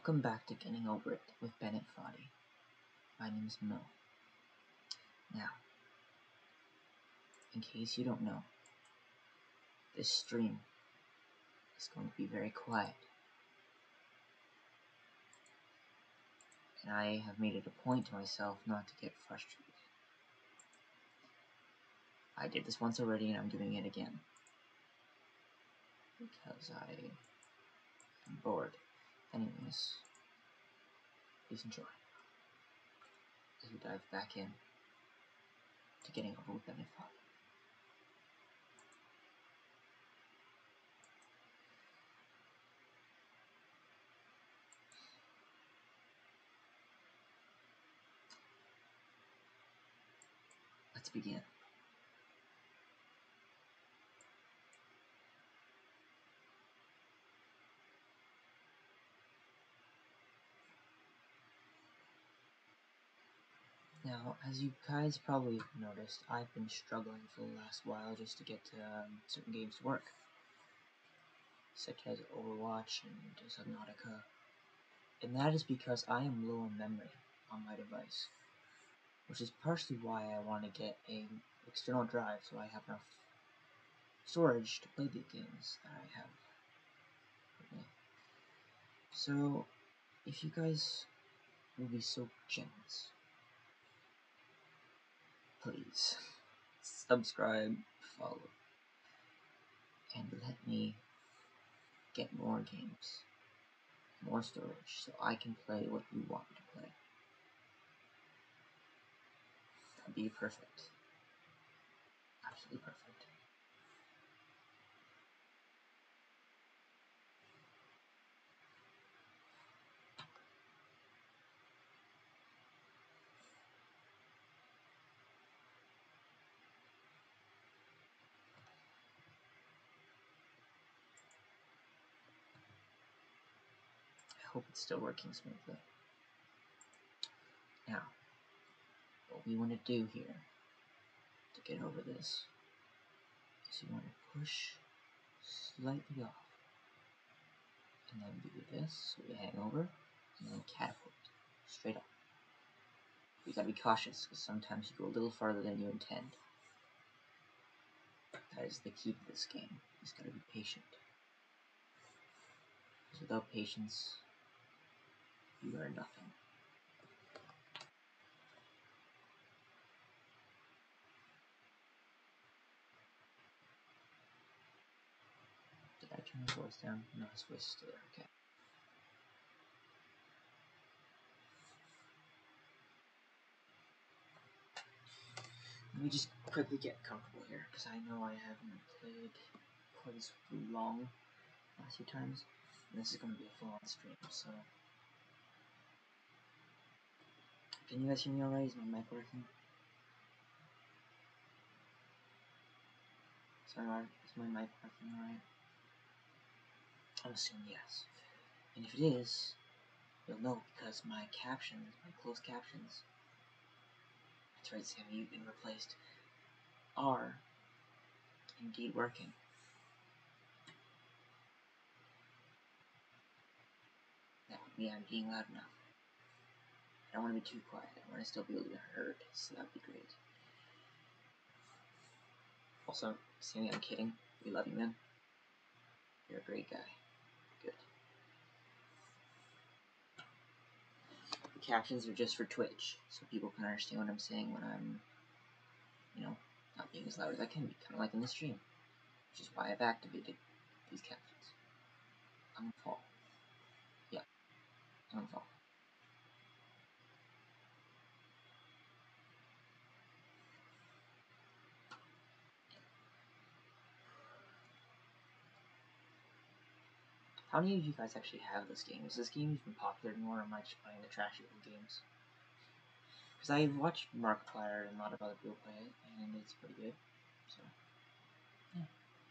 Welcome back to Getting Over It with Bennett Foddy. My name is Mo. Now, in case you don't know, this stream is going to be very quiet. And I have made it a point to myself not to get frustrated. I did this once already and I'm doing it again. Because I am bored. Anyways, please enjoy. As we dive back in to Getting Over with Bennett Foddy. Let's begin. Now, as you guys probably have noticed, I've been struggling for the last while just to get certain games to work, such as Overwatch and Subnautica, and that is because I am low on memory on my device, which is partially why I want to get an external drive so I have enough storage to play the games that I have with me. So, if you guys will be so generous, please subscribe, follow, and let me get more games, more storage, so I can play what you want me to play. That'd be perfect. Absolutely perfect. I hope it's still working smoothly. Now, what we want to do here to get over this is you want to push slightly off, and then do this, so we hang over, and then catapult straight up. You gotta be cautious, because sometimes you go a little farther than you intend. That is the key to this game. You just gotta be patient. Because without patience, you are nothing. Did I turn his voice down? No, his voice is still there. Okay. Let me just quickly get comfortable here, because I know I haven't played quite as long last few times. And this is going to be a full-on stream, so... Can you guys hear me alright? Is my mic working? Sorry, is my mic working alright? I'm assuming yes. And if it is, you'll know because my captions, my closed captions, that's right, Sammy, you've been replaced, are indeed working. That would mean I'm being loud enough. I don't want to be too quiet. I want to still be able to be heard, so that would be great. Also, Sammy, I'm kidding. We love you, man. You're a great guy. Good. The captions are just for Twitch, so people can understand what I'm saying when I'm, not being as loud as I can be, kind of like in the stream. Which is why I've activated these captions. I'm gonna fall. Yeah, I'm gonna fall. How many of you guys actually have this game? Is this game even popular anymore, or am I just playing the trashy little games? Because I've watched Markiplier and a lot of other people play it, and it's pretty good. So, yeah.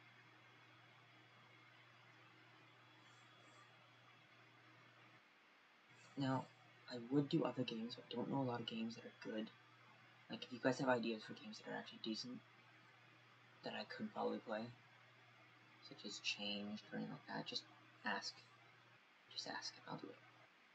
Now, I would do other games, but I don't know a lot of games that are good. Like, if you guys have ideas for games that are actually decent, that I could probably play, such as Changed or anything like that, just ask. Just ask, and I'll do it.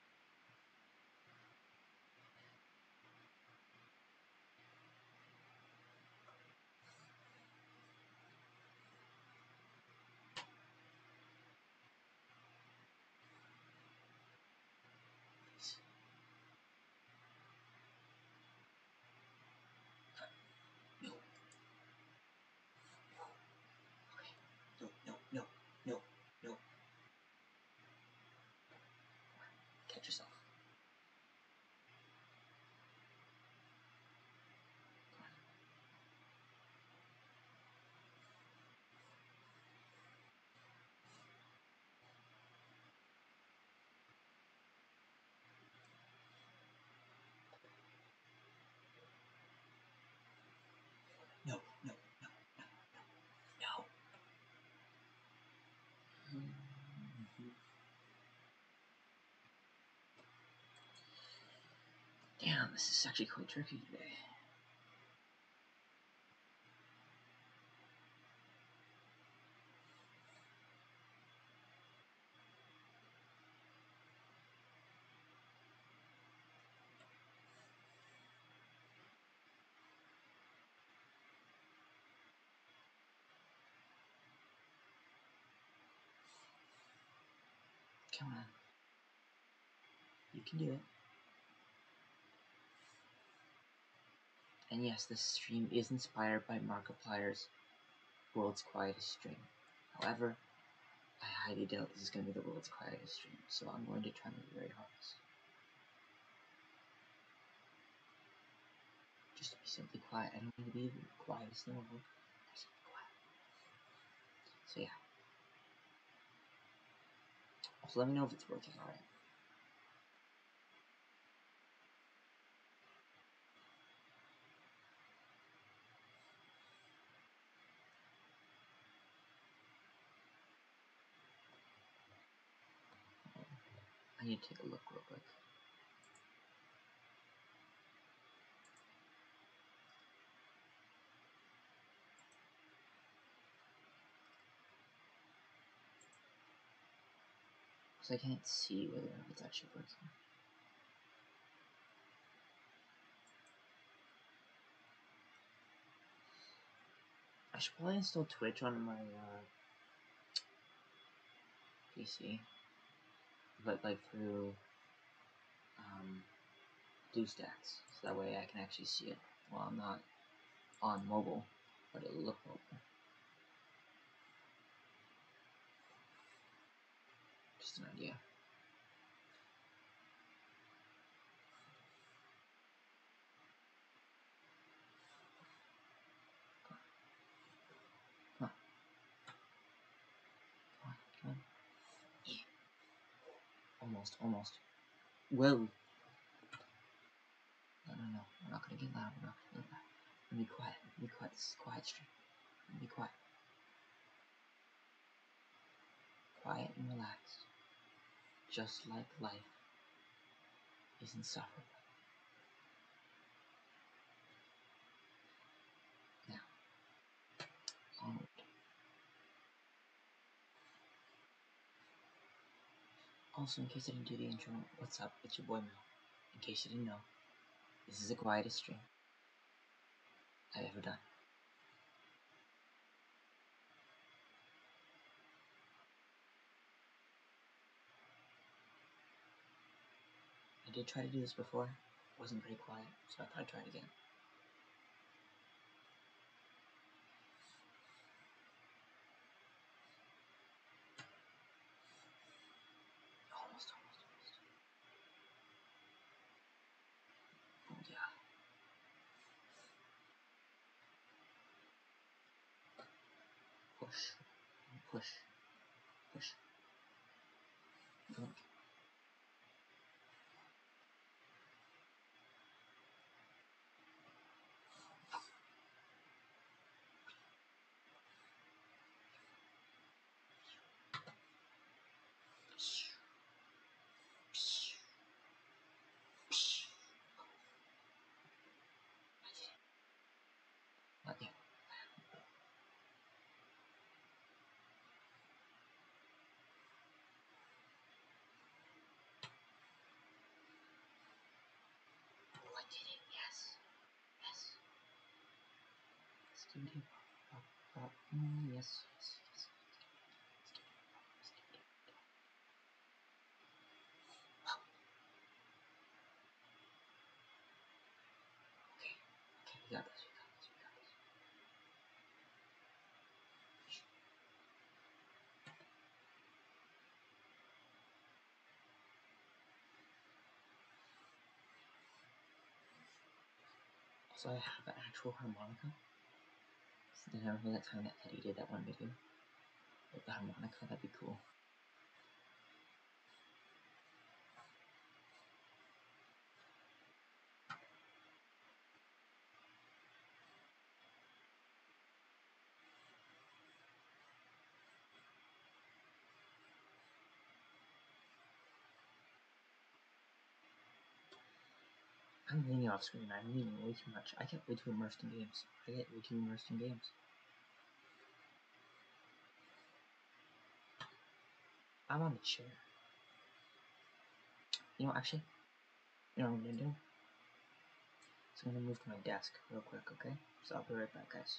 Damn, this is actually quite tricky today. Come on. You can do it. And yes, this stream is inspired by Markiplier's World's Quietest Stream. However, I highly doubt this is going to be the world's quietest stream, so I'm going to try my very hardest. Just to be simply quiet. I don't need to be the quietest in the world. I just be quiet. So yeah. Also, let me know if it's working alright. I need to take a look real quick. Because I can't see whether or not it's actually working. I should probably install Twitch on my PC, but like through BlueStacks, so that way I can actually see it while I'm not on mobile, but it'll look mobile. Just an idea. Come on. Come on, come on. Yeah. Almost, almost. Whoa! No. We're not gonna get loud. We're not gonna get loud. Be quiet. Be quiet. This is a quiet stream. Be quiet. Quiet and relaxed. Just like life is insufferable. Now, onward. Also, in case I didn't do the intro, what's up? It's your boy Mel. In case you didn't know, this is the quietest stream I've ever done. I did try to do this before. It wasn't very quiet, so I thought I'd try it again. Almost. Oh yeah. Push. Don't. Not yet. Oh, I did it. Yes. Yes. Okay, we got this. Also, I have an actual harmonica. So remember that time that Teddy did that one video with the harmonica? That'd be cool. I'm leaning off screen. I'm leaning way too much. I get way too immersed in games. I'm on the chair. Actually, what I'm gonna do? So I'm gonna move to my desk real quick, okay? So I'll be right back, guys.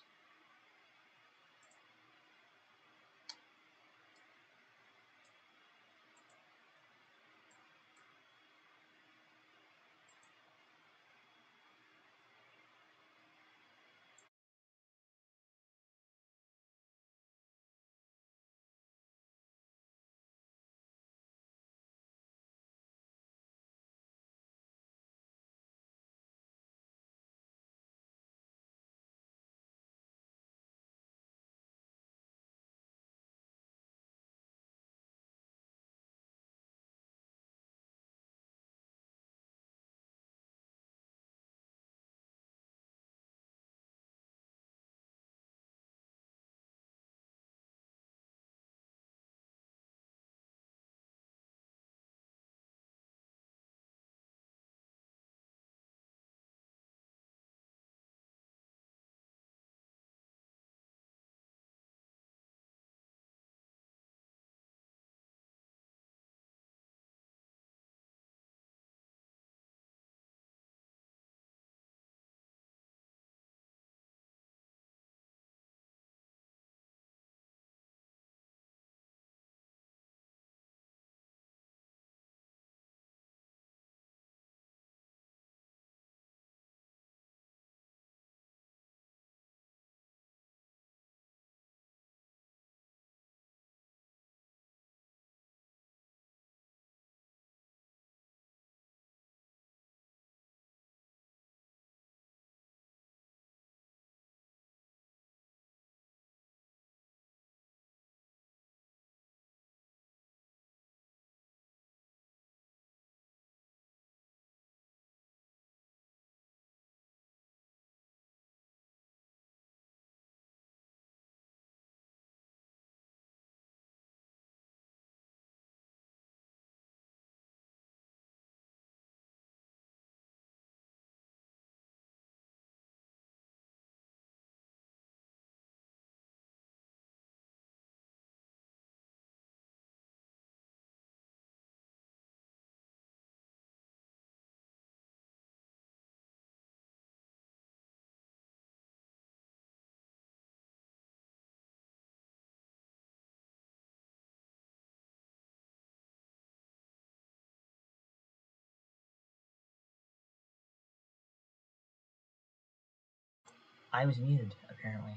I was muted, apparently.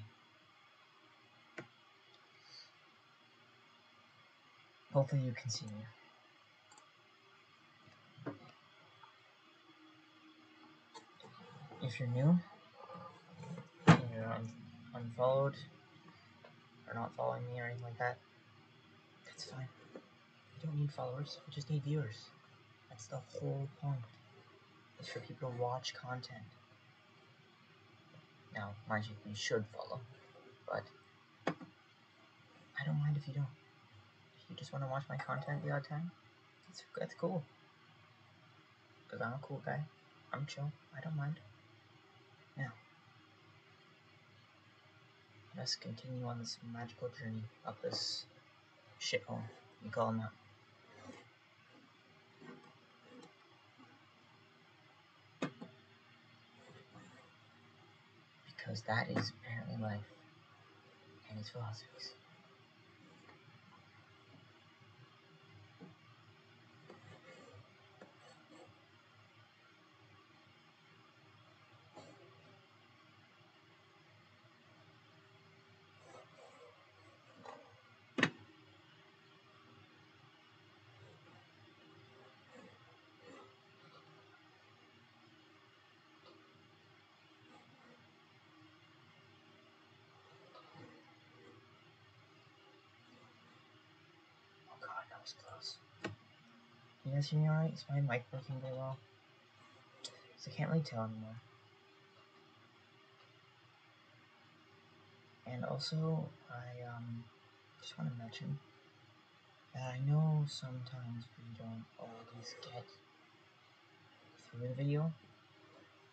Hopefully you can see me. If you're new, and you're unfollowed, or not following me or anything like that, that's fine. We don't need followers, we just need viewers. That's the whole point. It's for people to watch content. Now, mind you should follow, but I don't mind if you don't. If you just want to watch my content the odd time, that's cool. Because I'm a cool guy. I'm chill. I don't mind. Now, let us continue on this magical journey up this shithole we call them out. Because that is apparently life and its philosophies. Oh god, that was close. You guys hear me alright? Is my mic working very well? So I can't really tell anymore. And also, I just want to mention that I know sometimes we don't always get through the video,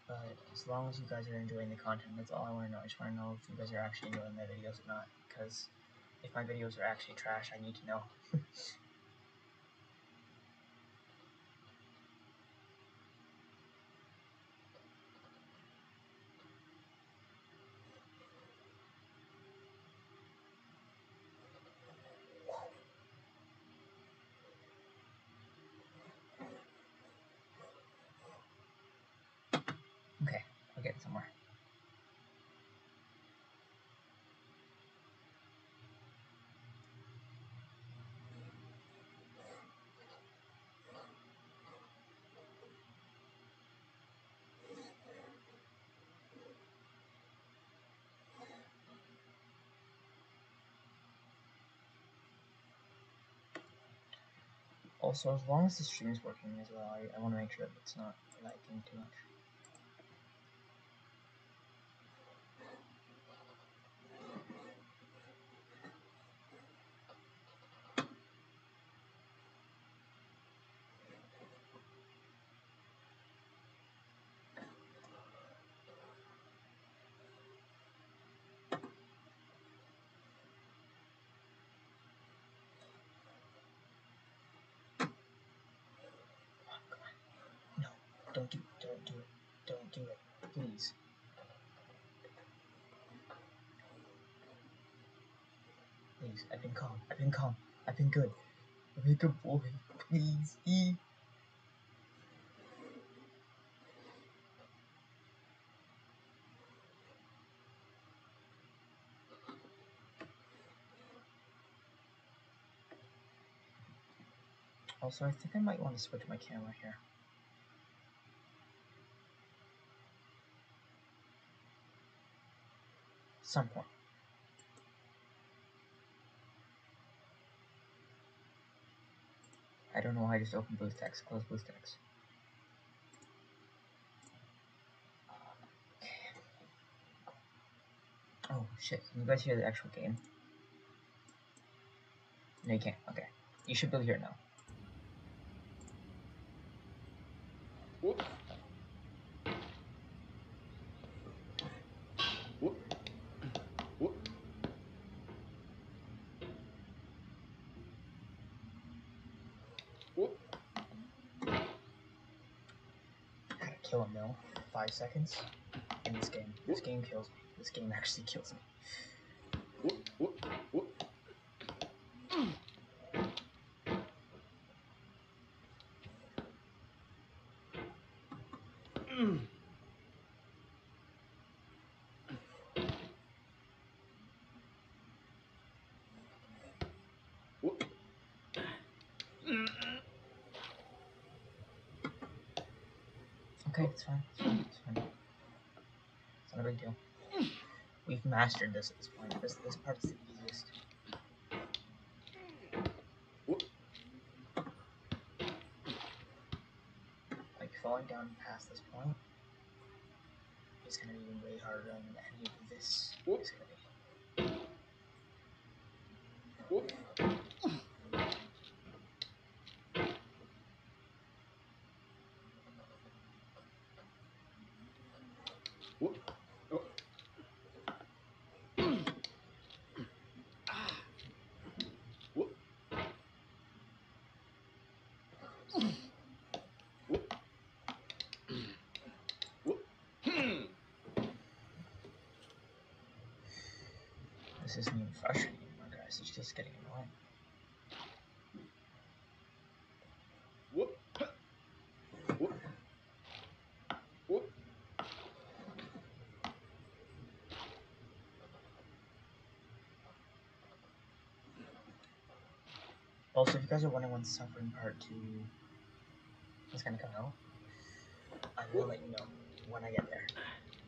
But as long as you guys are enjoying the content, that's all I want to know. I just want to know if you guys are actually enjoying my videos or not. Because if my videos are actually trash, I need to know. Okay, we're getting somewhere. Also, as long as the stream is working as well, I want to make sure that it's not lagging too much. No, don't do it, don't do it, please. Please, I've been calm, I've been good. I've been a good boy, please. Also, I think I might want to switch my camera here. Some point. I don't know why I just opened BlueStacks, close BlueStacks. Oh shit, can you guys hear the actual game? No, you can't. Okay. You should be able to hear it now. Whoop. Whoop. Whoop. Whoop. I gotta kill a mill in 5 seconds in this game. This game kills me. This game actually kills me. Whoop. Whoop. Whoop. Whoop. Okay, it's fine. It's fine. It's not a big deal. We've mastered this at this point. This part is the easiest. Whoop. Like, falling down past this point is gonna be way harder than any of this Whoop. is gonna be. Whoop. Whoop. Oh. Whoop. Whoop. Whoop. This isn't even frustrating anymore, guys. It's just getting annoying. Whoop. Whoop. Whoop. Also, if you guys are wondering when Suffering Part 2 is gonna come out, I will let you know when I get there.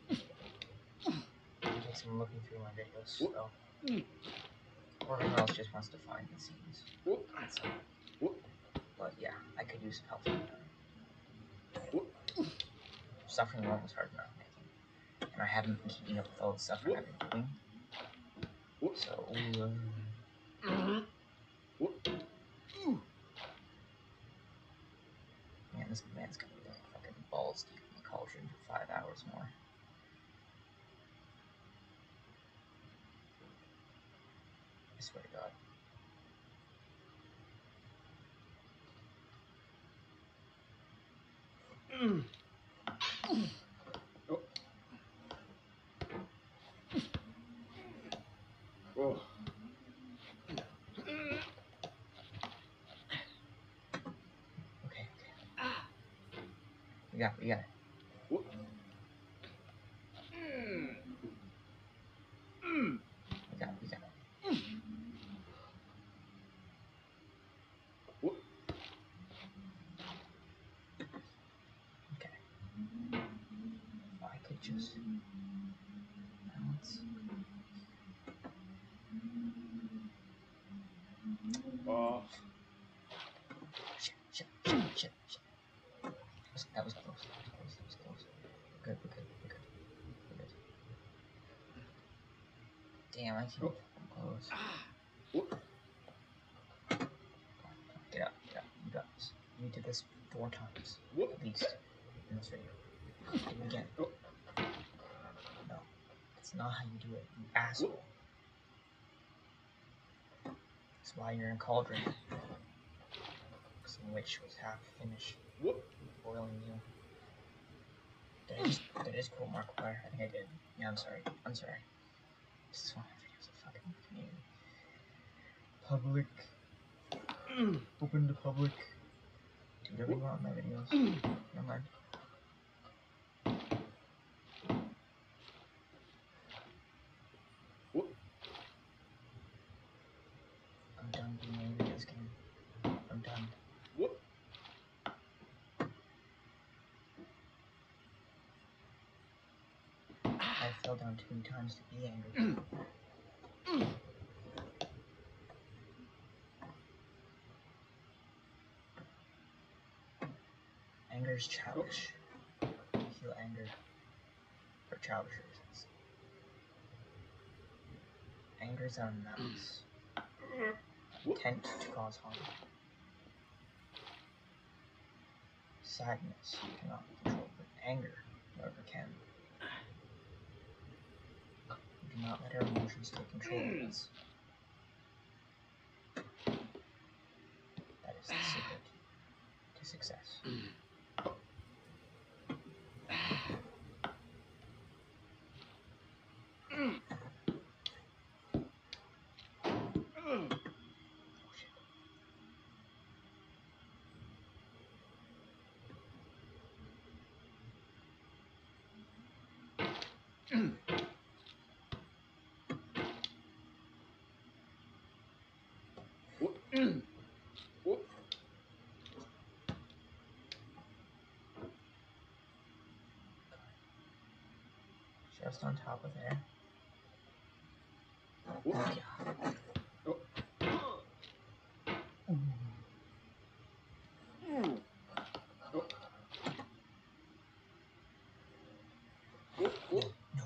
In case I'm looking through my videos, so. Or everyone else just wants to find the scenes. So, but yeah, I could use some help from them. Suffering 1 was hard enough making. And I haven't been keeping up with all the suffering I've been doing. So, man, this man's gonna be like fucking balls deep in the cauldron. potion for 5 hours more. I swear to God. Oh. Oh. Okay. We got it. Whoop. We got it. Whoop. Okay. If I could just balance. Oh. Shit. That was close. We're good. Damn, I can't close. Whoop. Get up. You got this. You did this 4 times. Whoop. At least. In this video. Do it again. Oh. No. That's not how you do it, you asshole. Whoop. That's why you're in Cauldron. Some witch was half finished Whoop. boiling you. Did I just quote Markiplier? I think I did. Yeah, I'm sorry. This is one of my videos of fucking Canadian. Public. Open to public. Do whatever you want in my videos. Never mind. Whoop. I'm done being angry at this game. I'm done. Whoop. I fell down too many times to be angry. Anger is childish. You feel anger for childish reasons. Anger is out of malice. Intent to cause harm. Sadness you cannot control, but anger, however, can. We do not let our emotions take control of us. That is the secret to success. Whoop. Whoop. Just on top of there. Whoop. Yeah. Oh. Ooh. Oh. Whoop. Whoop. No.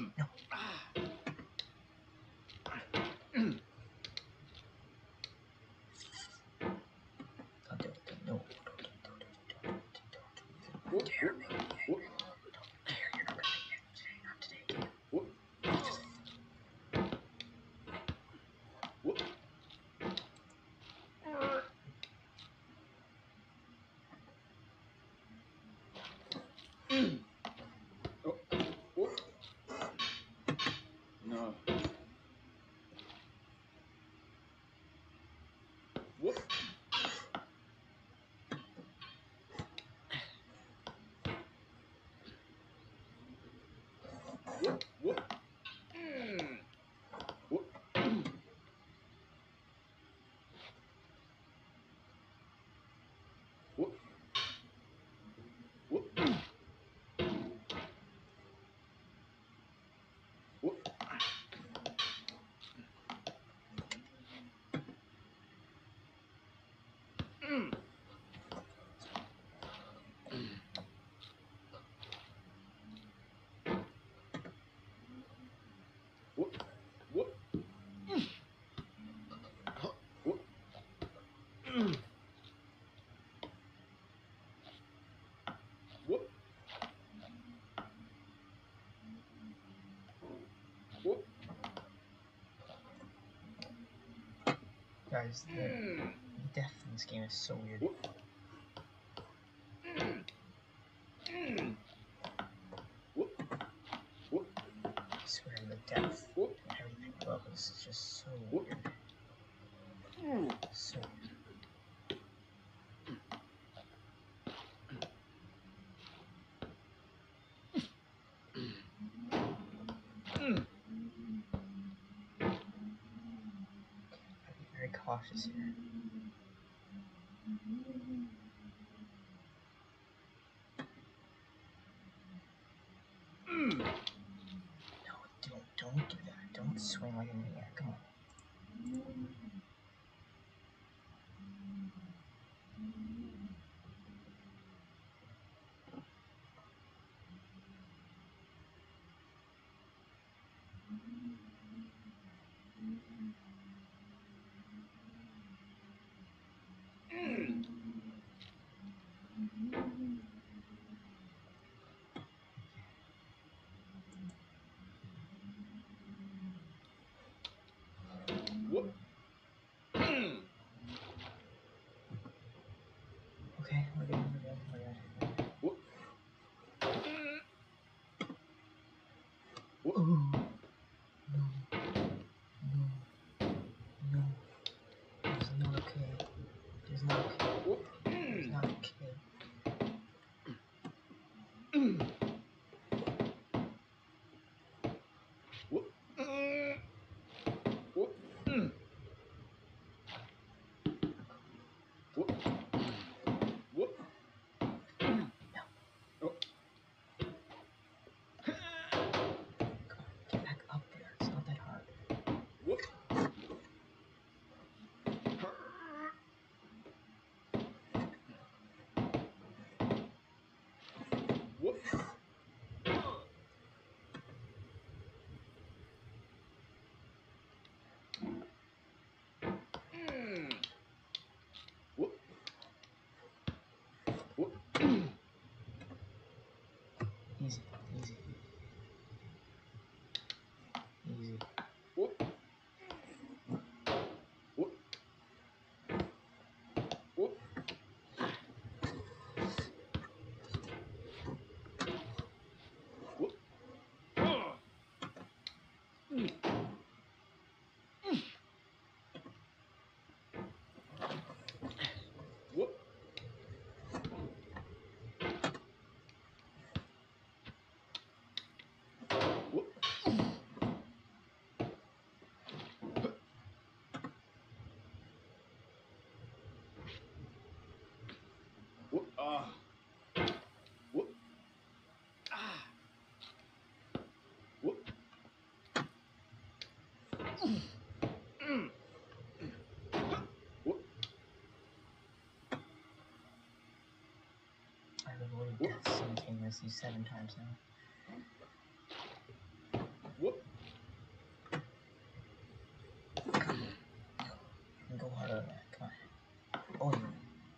Don't do it. No. Whoop. Dare Whoop. make me angry. Whoop. Don't dare. You're not gonna make me angry. Not today. Whoop. Whoop. Oh. Whoop. No. Whoop. Whoop. Whoop. Whoop. Whoop. Whoop. Whoop. Guys, the death in this game is so weird. I swear the depth and everything above this is just so weird. So weird. Gotta be very cautious here. No, don't do that. Don't swing like a maniac. Come on. Okay, we're good. Ooh. No. It's not okay. It's not okay. It's not okay. Get back up there. It's not that hard. Easy. I've avoided death simultaneously 7 times now. Come on. You can go harder than that. Come on. Oh, yeah.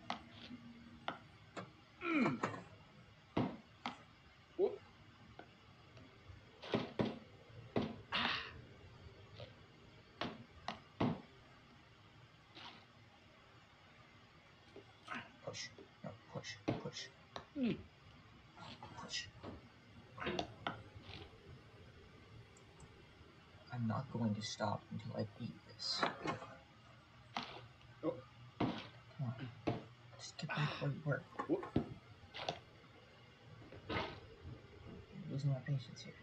Push. No, push. I'm not going to stop until I beat this. Come on. Just get back where you were. You're losing my patience here.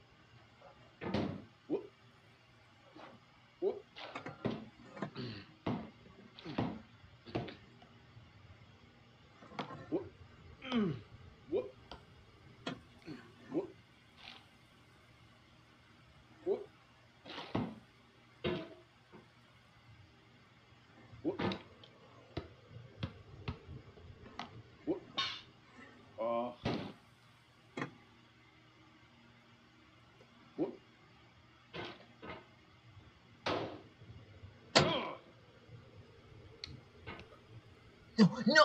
No!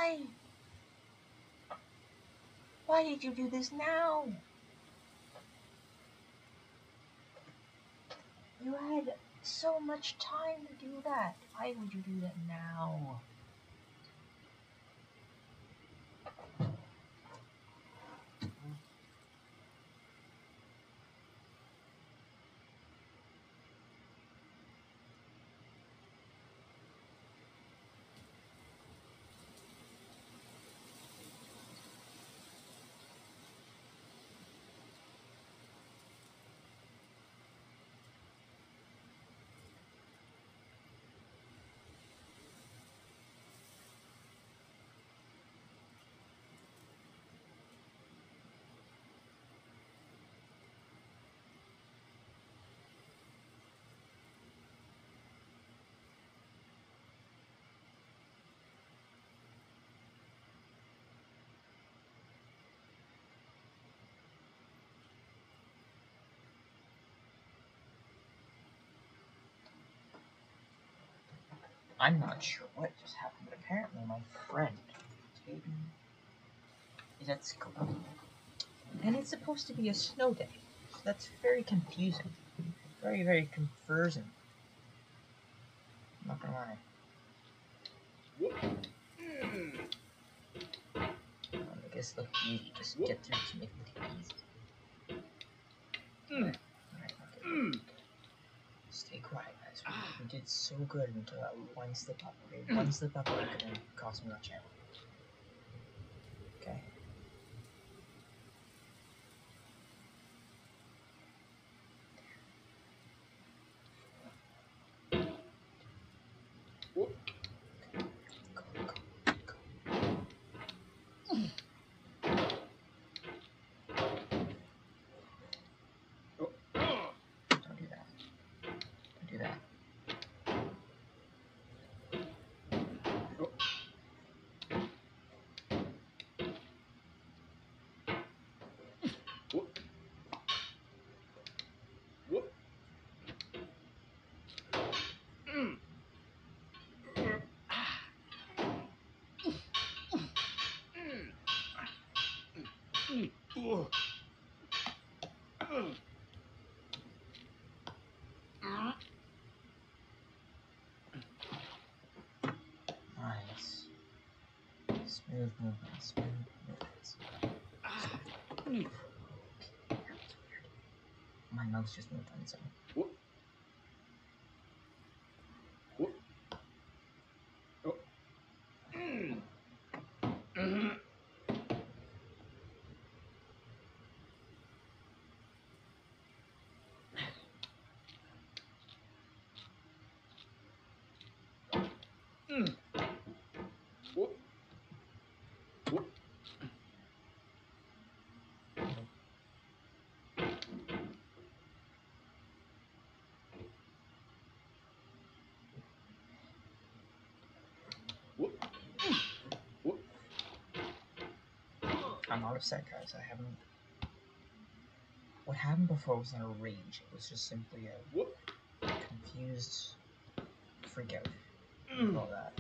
Why? Why did you do this now? You had so much time to do that. Why would you do that now? I'm not sure what just happened, but apparently my friend, Tatum, is at school. And it's supposed to be a snow day. So that's very confusing. Very, very confusing. I'm not gonna lie. I guess look easy. Just get through to make it easy. Alright, okay. Stay quiet, guys. We did so good until that one slip up. Okay, one slip up could have cost me that channel. Okay. Don't do that. Don't do that. Nice. Smooth movements. Smooth movements. Okay, that was weird. My mouse just moved on its own. I'm not upset, guys. I haven't. What happened before was not a rage. It was just simply a confused freak out. And all that.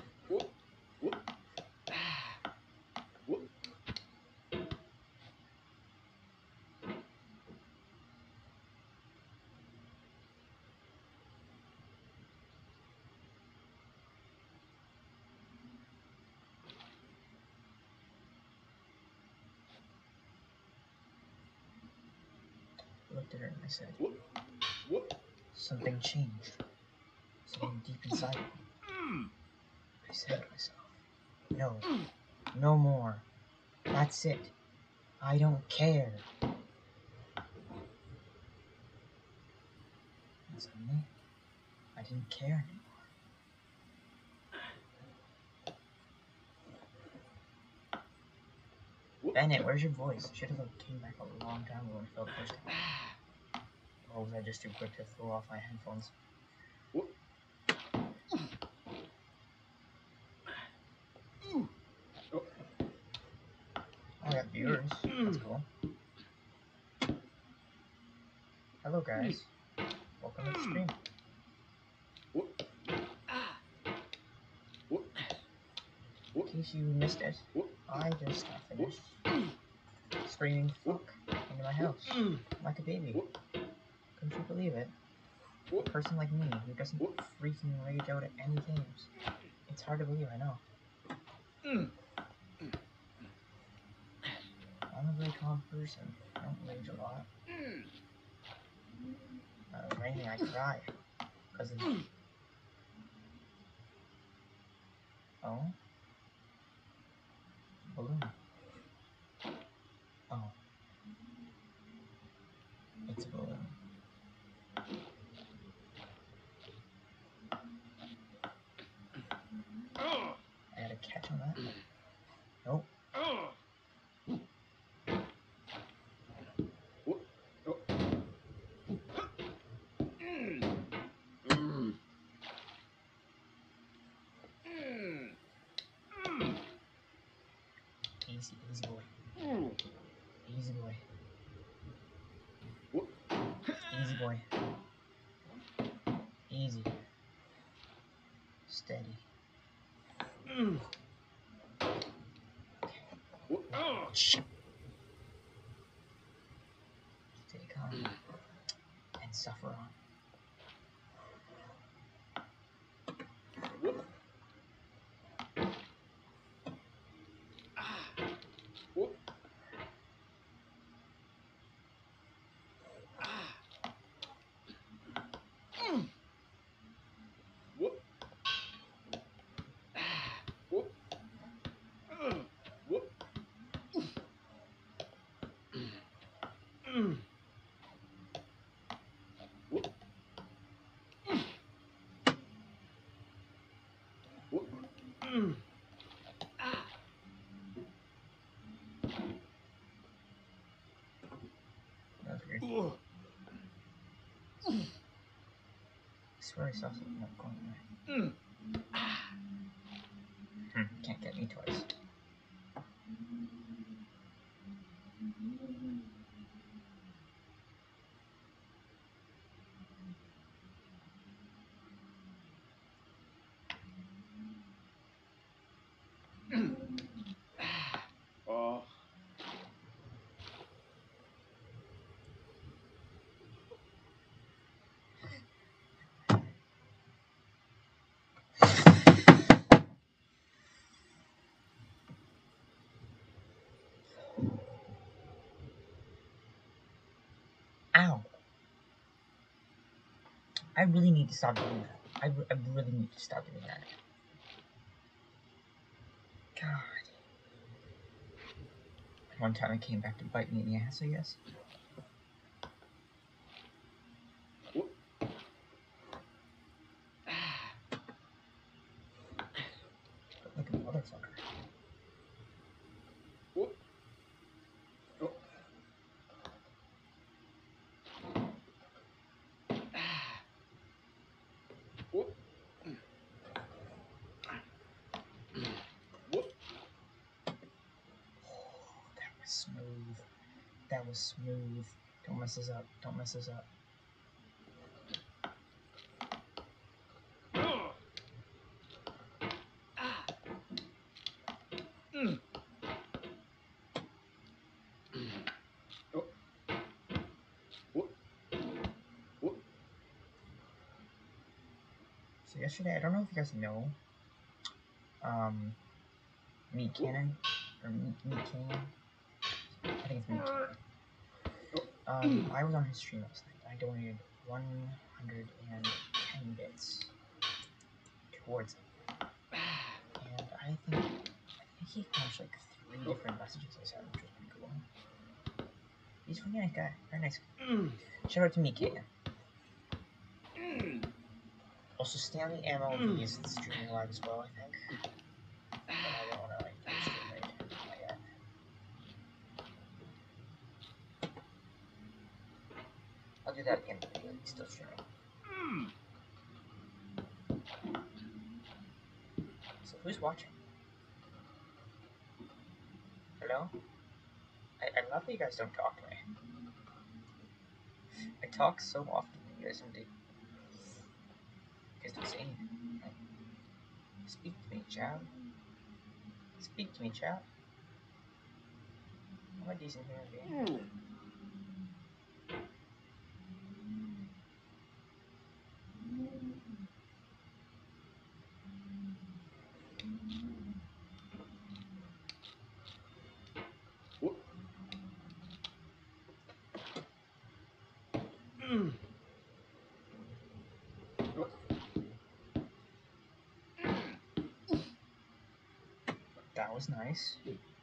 I looked at her and I said, something changed. Something deep inside me. I said to myself, no, no more. That's it. I don't care. And suddenly, I didn't care anymore. Bennett, where's your voice? I should have came back a long time ago and felt the first time. Or was I just too quick to throw off my headphones? I got viewers. That's cool. Hello, guys. Welcome to the stream. case you missed it, I just got finished screaming fuck into my house like a baby. Couldn't you believe it? A person like me who doesn't freaking rage out at any games. It's hard to believe, I know. I'm a very calm person. I don't rage a lot. If anything, I cry. Because of... Oh? Balloon. Oh. It's a balloon. I got a catch on that? Nope. Easy, easy boy. Easy boy. Easy boy. Easy. Steady. Shit. Stay calm. And suffer on. That was weird. I swear I saw something up going there. Can't get me twice. Ow! I really need to stop doing that. I really need to stop doing that. God. One time it came back to bite me in the ass, I guess. But look at the motherfucker. That was smooth. That was smooth. Don't mess this up. Don't mess this up. So yesterday, I don't know if you guys know, Meat Cannon, or Meat Canyon. I think it's Meat Cannon. I was on his stream last night. I donated 110 bits towards him. And I think he acknowledged like 3 different messages I sent, which was pretty cool. He's a really nice guy. Very nice. Shout out to Meat Canyon. Also, Stanley MLV is streaming live as well, I think. But I don't want to like do a stream raid. Not yet. I'll do that at the end of the video. He's still streaming. So who's watching? Hello? I love that you guys don't talk to me. I talk so often that you guys don't say anything. Like, speak to me, child. Speak to me, child. I'm a decent human being. Whoop. Oh. That was nice.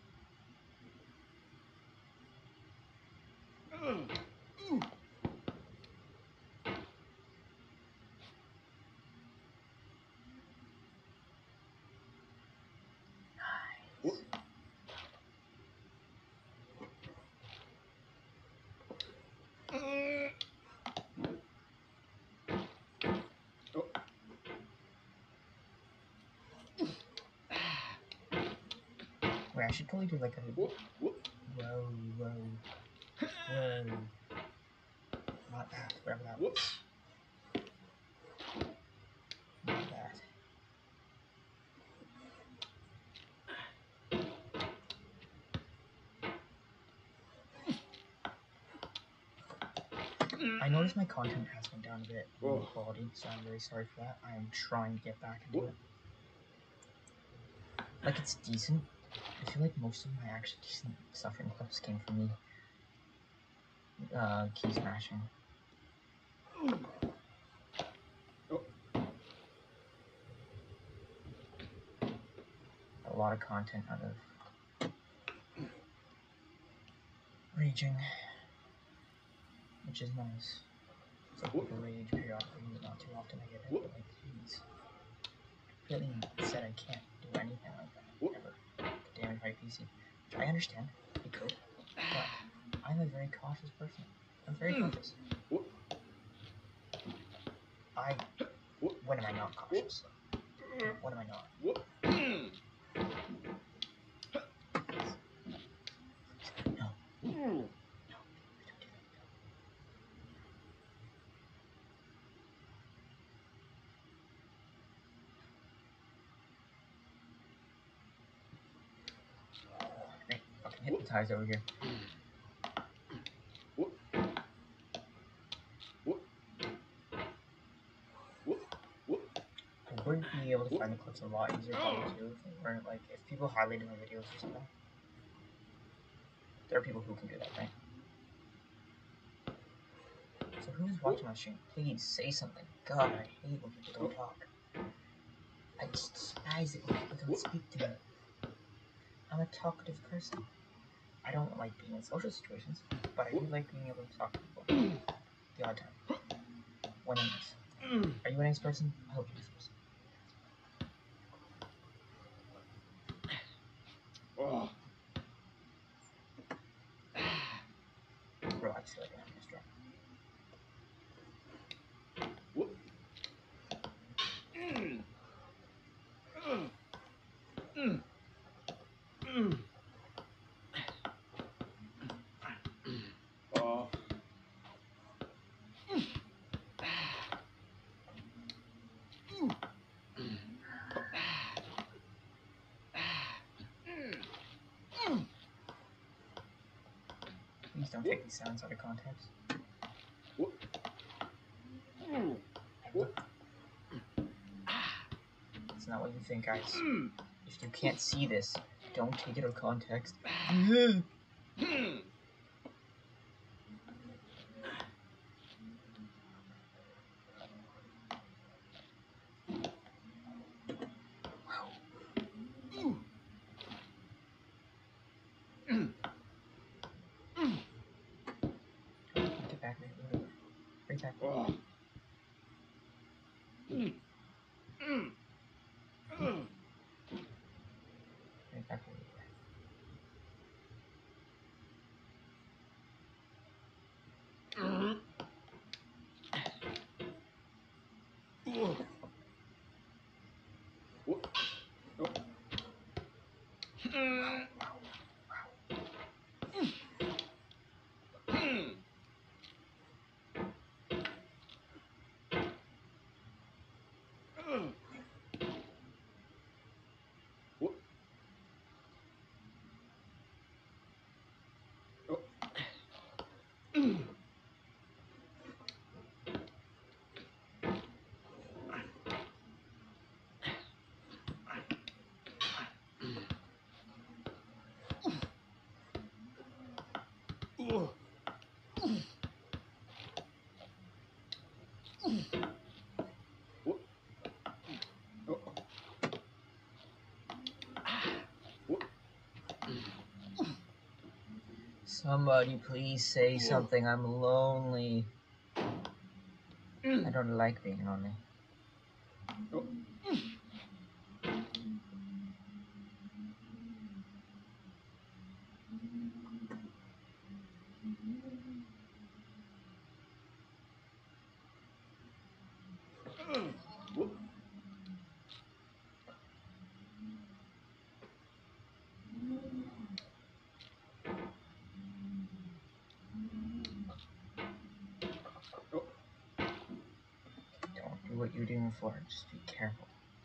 Whoop. Oh. Wait, I should totally do like a Whoop. Whoop. whoa. Not that, whatever that Whoop. was. Not that. I noticed my content has gone down a bit in quality, so I'm really sorry for that. I am trying to get back into it. Like, it's decent. I feel like most of my actually decent suffering clips came from me key smashing. Oh. A lot of content out of raging, which is nice. It's like people rage periodically, but not too often I get it. But like, please. Really said I can't do anything like that ever. Damage my PC. Which I understand. It could. But I'm a very cautious person. I'm very cautious. When am I not cautious? When am I not? No. No. Hey, fucking hypnotized over here. I would be able to find the clips a lot easier probably too if they weren't like if people highlighted my videos or something. There are people who can do that, right? So who's watching my stream? Please say something. God, I hate when people don't talk. I just despise it when people don't speak to me. I'm a talkative person. I don't like being in social situations, but I do like being able to talk to people. The odd time. When I'm nice. Are you a nice person? I hope you're a nice person. Bro, I just feel like I'm having a stroke. Please don't take these sounds out of context. It's not what you think, guys. If you can't see this, don't take it out of context. Get back there. Right back there. Right back there. Somebody please say something. I'm lonely. I don't like being lonely. Oh. Whoop. Oh. Don't do what you're doing before. Just be careful.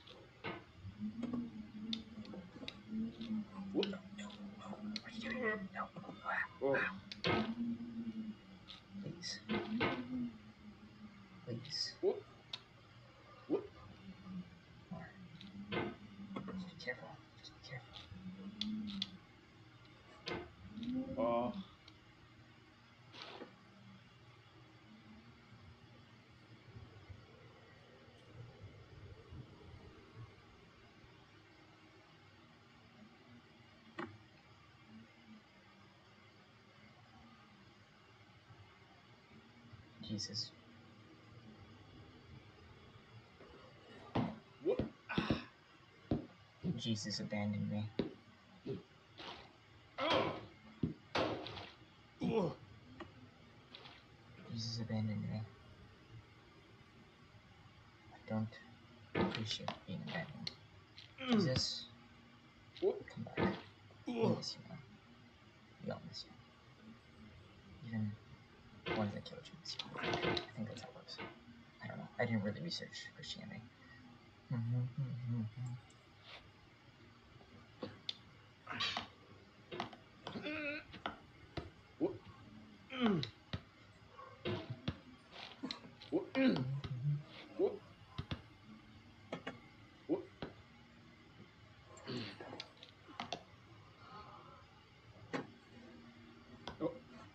Whoop. What are you doing? No. Oh. Please. Please. Whoop. Whoop. More. Just be careful. Just be careful. Oh. Jesus. Whoop. Jesus abandoned me. Oh. Oh. Jesus abandoned me. I don't appreciate being abandoned. Jesus, Whoop. come back. We miss you now. We all miss you. Even the ones that killed you miss you. I think that's how it works. I don't know. I didn't really research Christianity. Whoop. Whoop. Whoop. Whoop. Oh.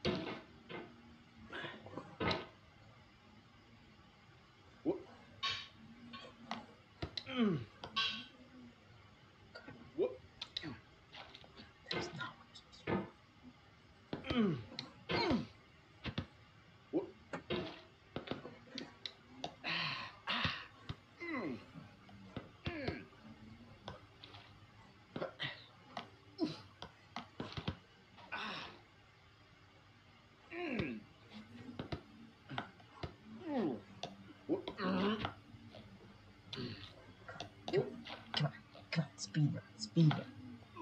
Whoop. Whoop. That is not what you're supposed to do. Whoop. Whoop. Come on. Come on. Speed run. Speed run.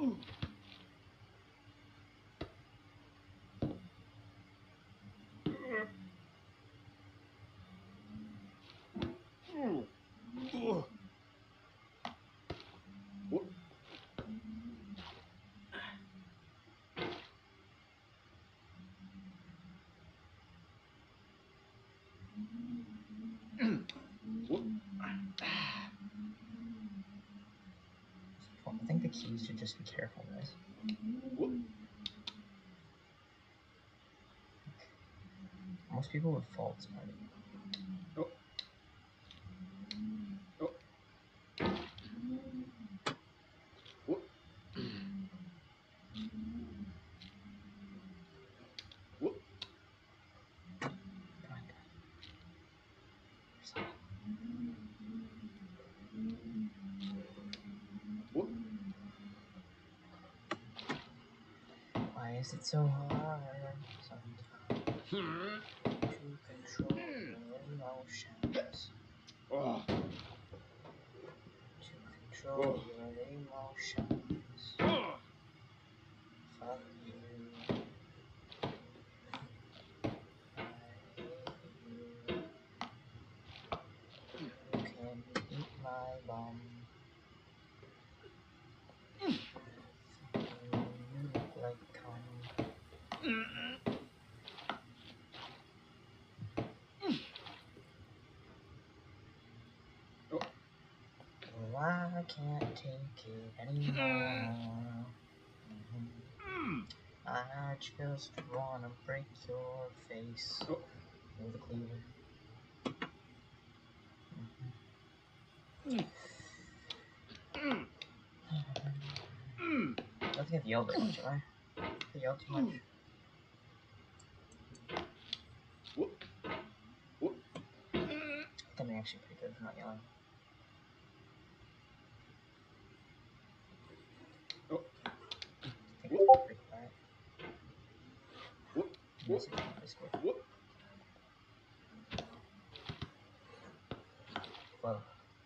Whoop. Whoop. Well, I think the key is to just be careful, guys. Whoop. Most people would fall this party. Oh. Oh. Whoop. Whoop. Come on, guys. Sorry. Whoop. Why is it so hard sometimes to control your emotions? Oh. To control Oh. your emotions. Oh. Fuck you. I hate you. You can eat my bum. You look like cum. Oh. Oh, I can't take it anymore. I just wanna break your face Oh. with a cleaver. I don't think I've yelled very much, have I? Have I yelled too much? actually pretty good for not yelling. Oh. I think it's pretty quiet. Whoop. Unless it's not as good. Whoop. Whoa.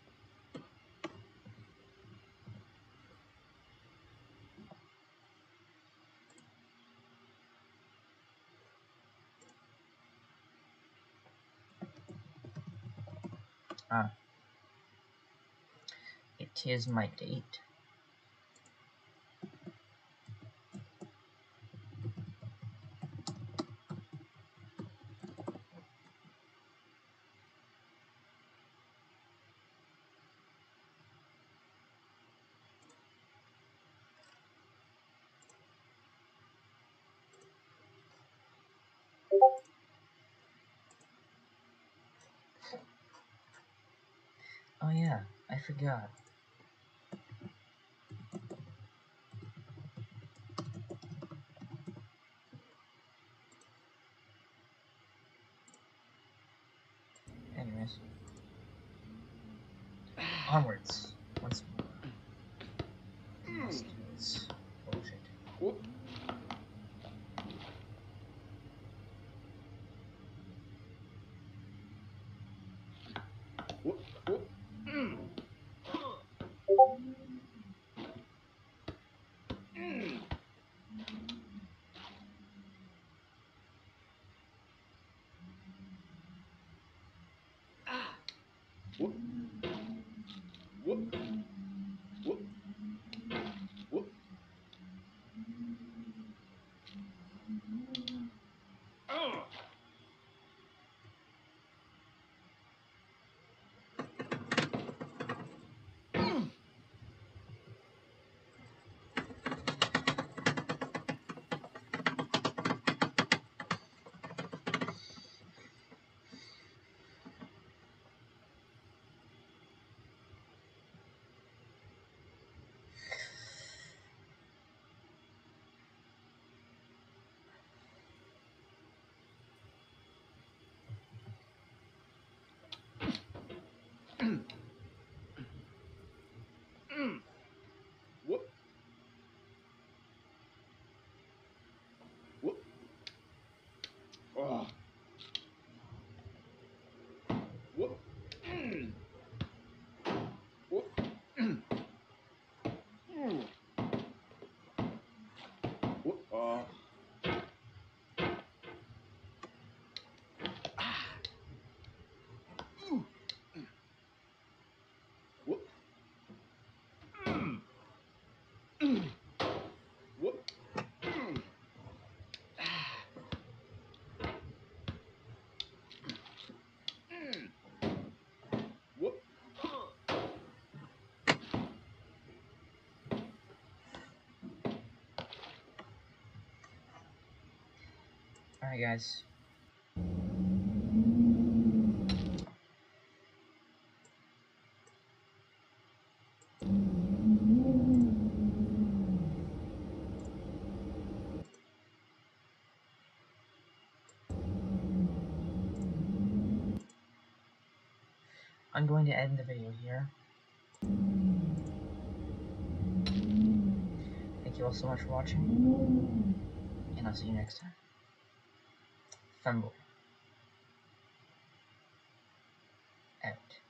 Ah. It is my date. Oh yeah, I forgot. Anyways. Onwards. Once more. Let's do this bullshit. Whoop. Whoop. Whoop. Whoop. Whoop. Whoop. Whoop. Whoop. Whoop. Oh. Whoop. Whoop. Whoop. Oh. Whoop. Whoop. Whoop. Alright, guys. I'm going to end the video here. Thank you all so much for watching, and I'll see you next time. Fumble. Out.